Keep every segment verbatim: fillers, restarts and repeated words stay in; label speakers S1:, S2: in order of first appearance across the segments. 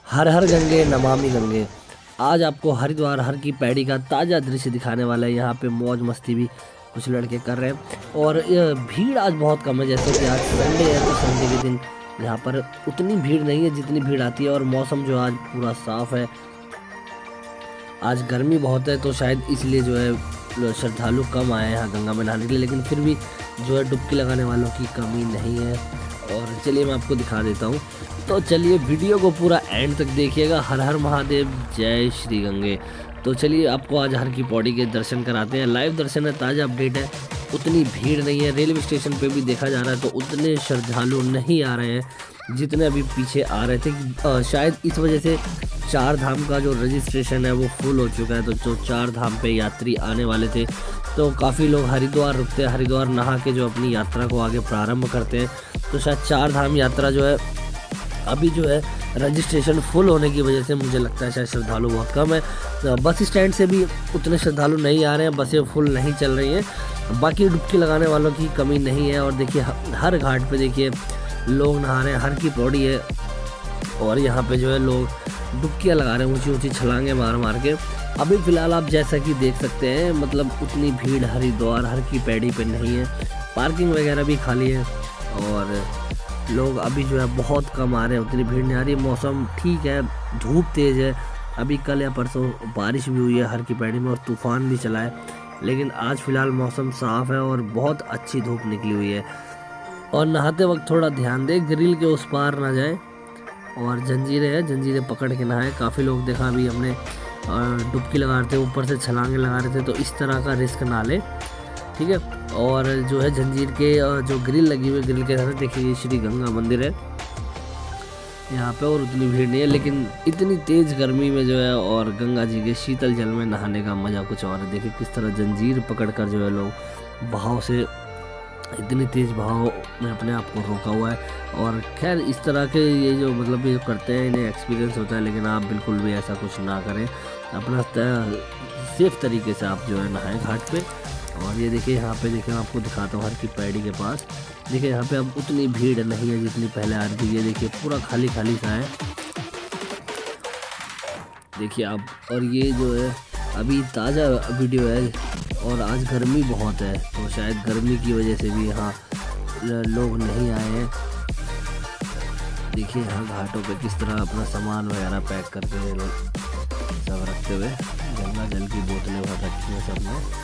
S1: हर हर गंगे नमामि गंगे। आज आपको हरिद्वार हर की पैड़ी का ताज़ा दृश्य दिखाने वाला है। यहाँ पे मौज मस्ती भी कुछ लड़के कर रहे हैं और ये भीड़ आज बहुत कम है। जैसे कि आज संडे है तो संडे के दिन यहाँ पर उतनी भीड़ नहीं है जितनी भीड़ आती है। और मौसम जो आज पूरा साफ है। आज गर्मी बहुत है तो शायद इसलिए जो है श्रद्धालु कम आए हैं यहाँ गंगा में नहाने के लिए, लेकिन फिर भी जो है डुबकी लगाने वालों की कमी नहीं है। और चलिए मैं आपको दिखा देता हूँ। तो चलिए वीडियो को पूरा एंड तक देखिएगा। हर हर महादेव, जय श्री गंगे। तो चलिए आपको आज हर की पौड़ी के दर्शन कराते हैं। लाइव दर्शन है, ताज़ा अपडेट है। उतनी भीड़ नहीं है। रेलवे स्टेशन पे भी देखा जा रहा है तो उतने श्रद्धालु नहीं आ रहे हैं जितने अभी पीछे आ रहे थे। शायद इस वजह से चार धाम का जो रजिस्ट्रेशन है वो फुल हो चुका है। तो जो चार धाम पे यात्री आने वाले थे तो काफ़ी लोग हरिद्वार रुकते हैं, हरिद्वार नहा के जो अपनी यात्रा को आगे प्रारंभ करते हैं। तो शायद चार धाम यात्रा जो है अभी जो है रजिस्ट्रेशन फुल होने की वजह से मुझे लगता है शायद श्रद्धालु बहुत कम है। तो बस स्टैंड से भी उतने श्रद्धालु नहीं आ रहे हैं, बसें फुल नहीं चल रही हैं। बाकी डुबकी लगाने वालों की कमी नहीं है। और देखिए हर घाट पे देखिए लोग नहा रहे हैं। हर की पौड़ी है और यहाँ पे जो है लोग डुबकियाँ लगा रहे हैं, ऊंची ऊंची छलांगे मार मार के। अभी फ़िलहाल आप जैसा कि देख सकते हैं मतलब उतनी भीड़ हरिद्वार हर की पैड़ी पे नहीं है। पार्किंग वगैरह भी खाली है और लोग अभी जो है बहुत कम आ रहे हैं, उतनी भीड़ नहीं आ रही। मौसम ठीक है, धूप तेज़ है। अभी कल या परसों बारिश भी हुई है हर की पैड़ी में और तूफ़ान भी चला है, लेकिन आज फ़िलहाल मौसम साफ़ है और बहुत अच्छी धूप निकली हुई है। और नहाते वक्त थोड़ा ध्यान दें, ग्रिल के उस पार ना जाए। और जंजीरें हैं, जंजीरें पकड़ के नहाए। काफ़ी लोग देखा अभी हमने डुबकी लगा रहे थे, ऊपर से छलांगे लगा रहे थे, तो इस तरह का रिस्क ना ले, ठीक है। और जो है जंजीर के जो ग्रिल लगी हुई है, ग्रिल के साथ देखिए श्री गंगा मंदिर है यहाँ पे और उतनी भीड़ नहीं है। लेकिन इतनी तेज़ गर्मी में जो है और गंगा जी के शीतल जल में नहाने का मज़ा कुछ और है। देखिए किस तरह जंजीर पकड़कर जो है लोग बहाव से, इतनी तेज़ बहाव में अपने आप को रोका हुआ है। और खैर इस तरह के ये जो मतलब ये करते हैं इन्हें एक्सपीरियंस होता है, लेकिन आप बिल्कुल भी ऐसा कुछ ना करें। अपना सेफ तरीके से आप जो है नहाएं घाट पे। और ये देखिए यहाँ पे देखिए मैं आपको दिखाता हूँ हर की पैड़ी के पास। देखिए यहाँ पे अब उतनी भीड़ नहीं है जितनी पहले आ रही थी। ये देखिए पूरा खाली खाली सा है, देखिए आप। और ये जो है अभी ताज़ा वीडियो है और आज गर्मी बहुत है तो शायद गर्मी की वजह से भी यहाँ लोग नहीं आए हैं। देखिए यहाँ घाटों पे किस तरह अपना सामान वगैरह पैक करके सब रखते हुए, गंगा जल की बोतलें भर रखी हैं सबने।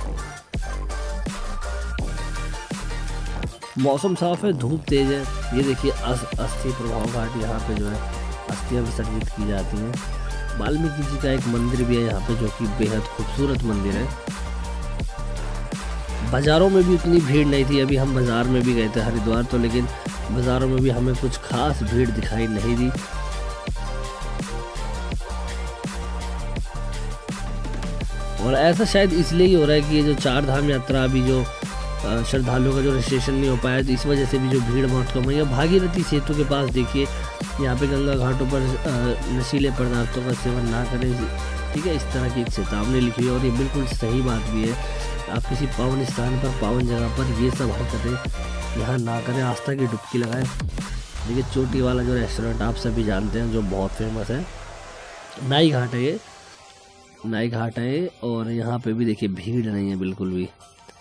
S1: मौसम साफ है, धूप तेज है। ये देखिए अस्थि प्रभाव घाट, यहाँ पे जो है अस्थियाँ विसर्जित की जाती हैं। वाल्मीकि जी का एक मंदिर भी है यहाँ पे जो कि बेहद खूबसूरत मंदिर है। बाज़ारों में भी उतनी भीड़ नहीं थी। अभी हम बाज़ार में भी गए थे हरिद्वार तो, लेकिन बाज़ारों में भी हमें कुछ खास भीड़ दिखाई नहीं दी। और ऐसा शायद इसलिए ही हो रहा है कि ये जो चार धाम यात्रा अभी जो श्रद्धालुओं का जो रजिस्ट्रेशन नहीं हो पाया तो इस वजह से भी जो भीड़ बहुत कम हुई है। भागीरथी सेतु के पास देखिए यहाँ पे गंगा घाटों पर नशीले पदार्थों का सेवन ना करें, ठीक है, इस तरह की एक चेतावनी लिखी हुई है। और ये बिल्कुल सही बात भी है। आप किसी पावन स्थान पर, पावन जगह पर ये सब हरकतें यहाँ ना करें, आस्था की डुबकी लगाएं। देखिए चोटी वाला जो रेस्टोरेंट आप सभी जानते हैं जो बहुत फेमस है, नाई घाट है ये, नाई घाट है। और यहाँ पे भी देखिए भीड़ नहीं है बिल्कुल भी।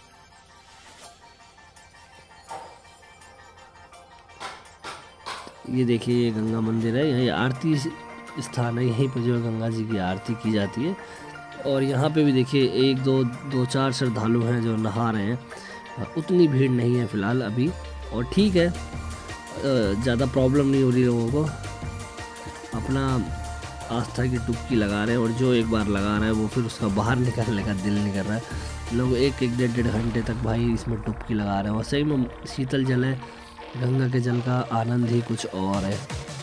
S1: ये देखिए ये गंगा मंदिर है, यही आरती स्थान है, यहीं पर जो है गंगा जी की आरती की जाती है। और यहाँ पे भी देखिए एक दो दो चार श्रद्धालु हैं जो नहा रहे हैं। उतनी भीड़ नहीं है फ़िलहाल अभी और ठीक है, ज़्यादा प्रॉब्लम नहीं हो रही लोगों को। अपना आस्था की डुबकी लगा रहे हैं और जो एक बार लगा रहा है वो फिर उसका बाहर निकालने का दिल नहीं कर रहा है। लोग एक एक डेढ़ डेढ़ घंटे तक भाई इसमें डुबकी लगा रहे हैं और सही में शीतल जल है, गंगा के जल का आनंद ही कुछ और है।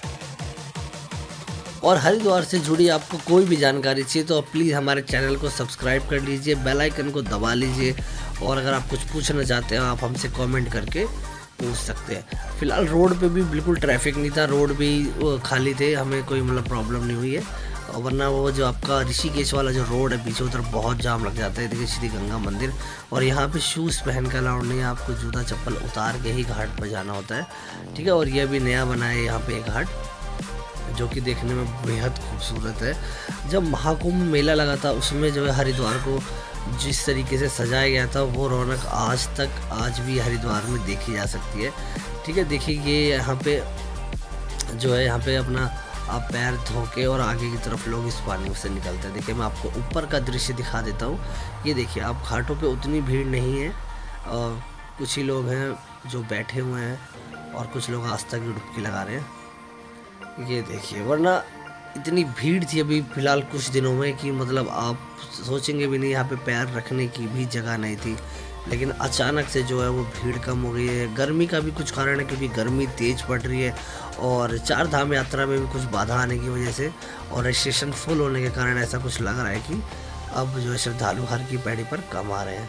S1: और हरिद्वार से जुड़ी आपको कोई भी जानकारी चाहिए तो प्लीज़ हमारे चैनल को सब्सक्राइब कर लीजिए, बेल आइकन को दबा लीजिए। और अगर आप कुछ पूछना चाहते हैं आप हमसे कमेंट करके पूछ सकते हैं। फ़िलहाल रोड पे भी बिल्कुल ट्रैफिक नहीं था, रोड भी खाली थे, हमें कोई मतलब प्रॉब्लम नहीं हुई है। वरना वो जो आपका ऋषिकेश वाला जो रोड है पीछे उधर बहुत जाम लग जाता है। देखिए श्री गंगा मंदिर, और यहाँ पे शूज़ पहन कर अलाउड नहीं है, आपको जूता चप्पल उतार के ही घाट पर जाना होता है, ठीक है। और ये भी नया बना है यहाँ पे घाट, जो कि देखने में बेहद खूबसूरत है। जब महाकुंभ मेला लगा था उसमें जो है हरिद्वार को जिस तरीके से सजाया गया था वो रौनक आज तक आज भी हरिद्वार में देखी जा सकती है। ठीक है, देखिए ये यहाँ पे जो है यहाँ पे अपना आप पैर धो के और आगे की तरफ लोग इस पानी से निकलते हैं। देखिए मैं आपको ऊपर का दृश्य दिखा देता हूँ। ये देखिए आप घाटों पे उतनी भीड़ नहीं है और कुछ ही लोग हैं जो बैठे हुए हैं और कुछ लोग आस्था की डुबकी लगा रहे हैं। ये देखिए, वरना इतनी भीड़ थी अभी फ़िलहाल कुछ दिनों में कि मतलब आप सोचेंगे भी नहीं, यहाँ पे पैर रखने की भी जगह नहीं थी। लेकिन अचानक से जो है वो भीड़ कम हो गई है। गर्मी का भी कुछ कारण है क्योंकि गर्मी तेज़ पड़ रही है और चार धाम यात्रा में भी कुछ बाधा आने की वजह से और स्टेशन फुल होने के कारण ऐसा कुछ लग रहा है कि अब जो है श्रद्धालु हर की पैड़ी पर कम आ रहे हैं।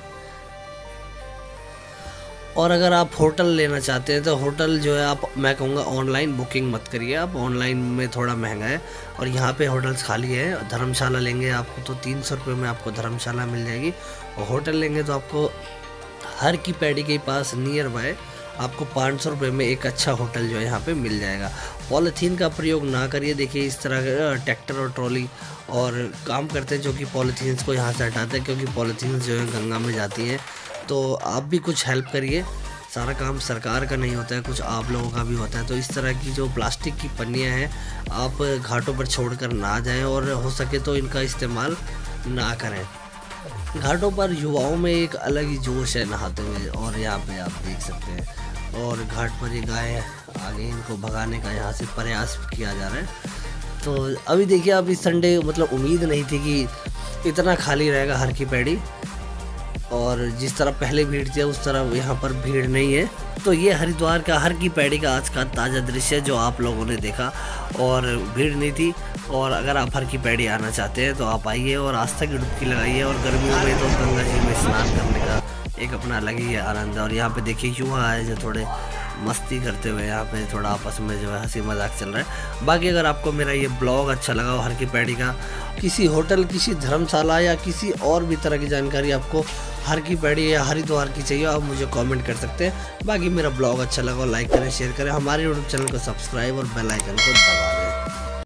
S1: और अगर आप होटल लेना चाहते हैं तो होटल जो है आप मैं कहूँगा ऑनलाइन बुकिंग मत करिए आप, ऑनलाइन में थोड़ा महंगा है और यहाँ पे होटल्स खाली है। धर्मशाला लेंगे आपको तो तीन सौ रुपये में आपको धर्मशाला मिल जाएगी और होटल लेंगे तो आपको हर की पैड़ी के पास नियर बाय आपको पाँच सौ रुपये में एक अच्छा होटल जो है यहाँ पे मिल जाएगा। पॉलीथीन का प्रयोग ना करिए। देखिए इस तरह का ट्रैक्टर और ट्रॉली और काम करते हैं जो कि पॉलीथीन्स को यहाँ से हटाते हैं क्योंकि पॉलीथीन्स जो है गंगा में जाती हैं। तो आप भी कुछ हेल्प करिए, सारा काम सरकार का नहीं होता है, कुछ आप लोगों का भी होता है। तो इस तरह की जो प्लास्टिक की पन्नियाँ हैं आप घाटों पर छोड़कर ना जाएं और हो सके तो इनका इस्तेमाल ना करें। घाटों पर युवाओं में एक अलग ही जोश है नहाते हुए और यहाँ पे आप देख सकते हैं। और घाट पर ये गाय आगे इनको भगाने का यहाँ से प्रयास किया जा रहा है। तो अभी देखिए आप इस संडे मतलब उम्मीद नहीं थी कि इतना खाली रहेगा हर की पैड़ी और जिस तरह पहले भीड़ थी उस तरह यहाँ पर भीड़ नहीं है। तो ये हरिद्वार का हर की पैड़ी का आज का ताज़ा दृश्य जो आप लोगों ने देखा और भीड़ नहीं थी। और अगर आप हर की पैड़ी आना चाहते हैं तो आप आइए और आस्था की डुबकी लगाइए और गर्मियों में तो गंगा जी में स्नान करने का एक अपना अलग ही आनंद है। और यहाँ पे देखिए युवा आए जो थोड़े मस्ती करते हुए यहाँ पे थोड़ा आपस में जो है हंसी मजाक चल रहा है। बाकी अगर आपको मेरा ये ब्लॉग अच्छा लगा हो हर की पैड़ी का, किसी होटल किसी धर्मशाला या किसी और भी तरह की जानकारी आपको हर की पैड़ी या हरिद्वार की चाहिए आप मुझे कमेंट कर सकते हैं। बाकी मेरा ब्लॉग अच्छा लगा लाइक करें शेयर करें, हमारे यूट्यूब चैनल को सब्सक्राइब और बेल आइकन को दबाएं।